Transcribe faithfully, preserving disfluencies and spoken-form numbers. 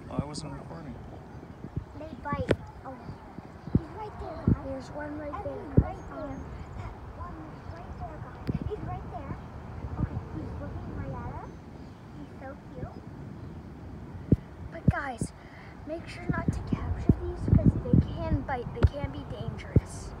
Oh, I wasn't recording. They bite. Oh, he's right there, guys. There's one right there. He's right there. That one is right there, guys. He's right there. Okay, he's looking right at us. He's so cute. But guys, make sure not to capture these because they can bite. They can be dangerous.